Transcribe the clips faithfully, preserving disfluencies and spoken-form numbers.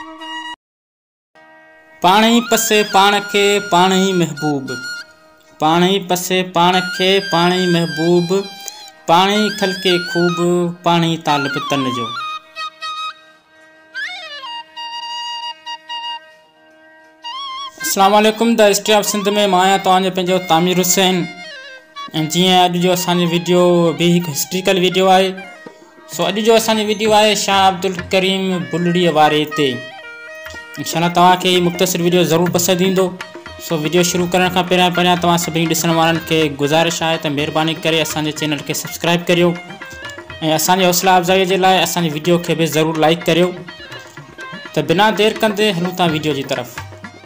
पाण ही पसे पाण खे पाण ही महबूब, पाण ही पसे पाण खे पाण ही महबूब, पाण ही खलके खूब, पाण ही तालब तन जो। अस्सलाम वालेकुम। द हिस्ट्री ऑफ सिंध में मां आहियां तव्हांजो पंहिंजो तामिर हुसैन। ऐं जीअं अॼु जो असांजो वीडियो बि हिकु हिस्ट्रिकल वीडियो आहे। सो अॼु जो असांजो वीडियो आहे शाह अब्दुल करीम बुलड़ीअ वारे ते। इंशाअल्लाह तव्हांखे हीउ मुख़्तसिर वीडियो ज़रूरु पसंदि ईंदो। सो वीडियो शुरू करण खां पहिरियां पहिरियां तव्हां सभिनी ॾिसण वारनि खे गुज़ारिश आहे त महिरबानी करे असांजे चैनल खे सब्सक्राइब करियो ऐं असांजे हौसला अफ़ज़ाई जे लाइ असांजे वीडियो खे बि ज़रूरु लाइक करियो। त बिना देरि कंदे हलूं था वीडियो जी तरफ़।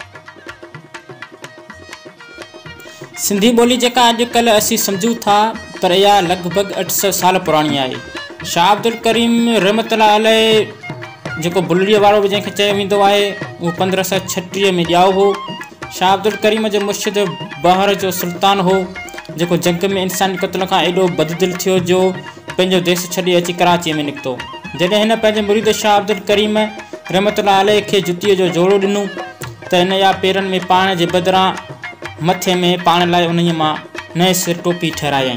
सिंधी ॿोली जेका अॼुकल्ह असीं सम्झूं था पर इहा लॻभॻि अठ सौ साल पुराणी आहे। शाह अब्दुल करीम रहमतुल्लाह अलैह जेको बुलड़ीअ वारो बि जंहिंखे चयो वेंदो आहे उहो पंद्रहं सौ छटीह में ॼाओ हो। शाह अब्दुल करीम जो मुर्शिद बहर जो सुल्तान हो जेको जंग में इंसानी क़त्ल खां एॾो बददिल थियो जो पंहिंजो देश छॾे अची कराचीअ में निकितो। जॾहिं हिन पंहिंजे मुरीद शाह अब्दुल करीम रहमतुल्लाह अलैह खे जुतीअ जो जोड़ो ॾिनो त हिन जा पेरनि में पाण जे बदिरां मथे में पाण लाइ उन मां नए सिर टोपी ठहिरायई।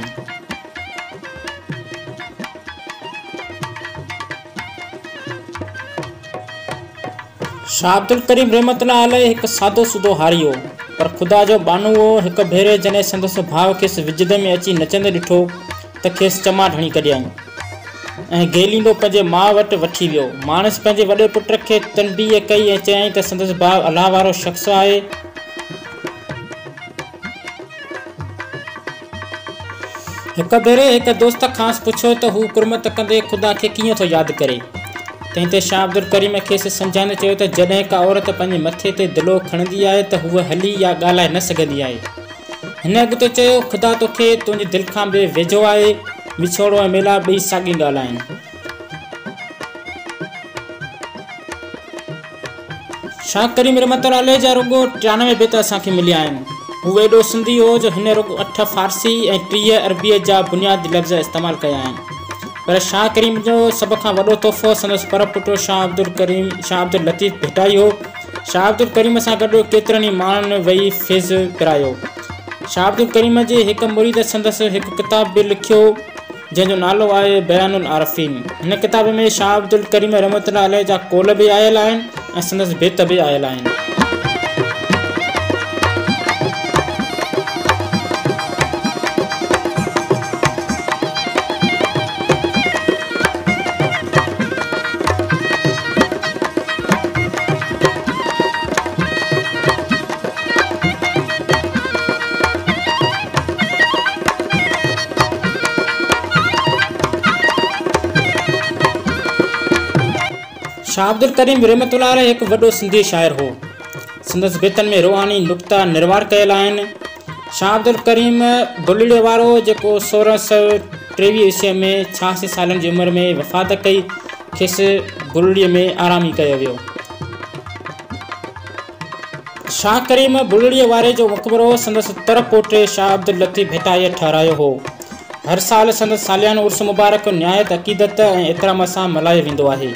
शाह अब्दुल करीम रहमतुल्लाह अलैह हिकु सादो सुदो हारी हो पर ख़ुदा जो बानू हो। हिकु भेरे जॾहिं संदसि भाउ खेसि विजद में अची नचंदे ॾिठो त खेसि चमा ढणी कढियईं ऐं गेलींदो पंहिंजे माउ वटि वठी वियो। माणस पंहिंजे वॾे पुट खे तनबीह कई ऐं चयईं त संदसि भाउ अलाह वारो शख़्स आहे। हिकु भेरे हिकु दोस्त खां पुछियो त हू कुर्मत कंदे ख़ुदा खे कीअं थो यादि करे। तंहिं ते शाह अब्दुल करीम खेसि सम्झाईंदे चयो त जॾहिं का औरत पंहिंजे मथे ते दिलो खणंदी आहे त हूअ हली या ॻाल्हाए न सघंदी आहे। हिन अॻिते चयो ख़ुदा तोखे तुंहिंजे दिलि खां बि वेझो आहे। विछोड़ो ऐं मेलाप ॿई साॻी ॻाल्हि आहिनि। शाह करीम रहमतुल्लाह अलैह जा रुॻो टियानवे बेत असांखे मिलिया आहिनि। हू एॾो सिंधी हो जो हिन रुॻो अठ फारसी ऐं टीह अरबीअ जा बुनियादी लफ़्ज़ इस्तेमालु कया आहिनि। पर शाह करीम जो सभ खां वॾो तोहफ़ो संदसि पर पुटु शाह अब्दुल करीम शाह अब्दुल लतीफ़ भिटाई हो। शाह अब्दुल करीम सां गॾु केतिरनि ई माण्हुनि वेही फैज़ पिरायो। शाह अब्दुल करीम जे हिकु मुरीद संदसि हिकु किताब बि लिखियो जंहिंजो नालो आहे बयानुल आरफ़ीन। हिन किताब में शाह अब्दुल करीम रहमतुल्लाह अलैह जा कौल बि आयल आहिनि ऐं संदसि बेत बि आयल आहिनि। शाह अब्दुल करीम रहमतुल्लाह अलैह हिकु वॾो सिंधी शाइर हो। संदसि बेतनि में रूहानी नुक़्ता निर्वार कयल आहिनि। शाह अब्दुल करीम बुलड़ीअ वारो जेको सोरहं सौ टेवीह ईस्वीअ में छहासी सालनि जी उमिरि में वफ़ात कई खेसि बुलड़ीअ में आरामी कयो वियो। शाह करीम बुलड़ीअ वारे जो मक़बरो संदसि तर पोटे शाह अब्दुल लतीफ़ भिटाईअ ठहिरायो हो। हर साल संदसि सालियानो उर्स मुबारक निहायत अक़ीदत ऐं एतिराम सां मल्हायो वेंदो आहे।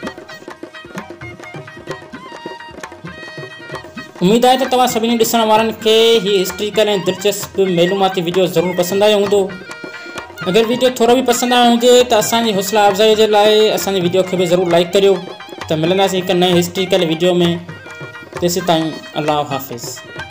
उम्मीद आहे त तव्हां सभिनी ॾिसण वारनि खे हीअ हिस्ट्रिकल ऐं दिलचस्प मेलूमाती वीडियो ज़रूरु पसंदि आयो हूंदो। अगरि वीडियो थोरो बि पसंदि आयो हुजे त असांजी हौसला अफ़ज़ाई जे लाइ असांजे वीडियो खे बि ज़रूरु लाइक करियो। त मिलंदासीं हिकु नए हिस्ट्रिकल वीडियो में। तेसि ताईं अल्लाह हाफ़िज़।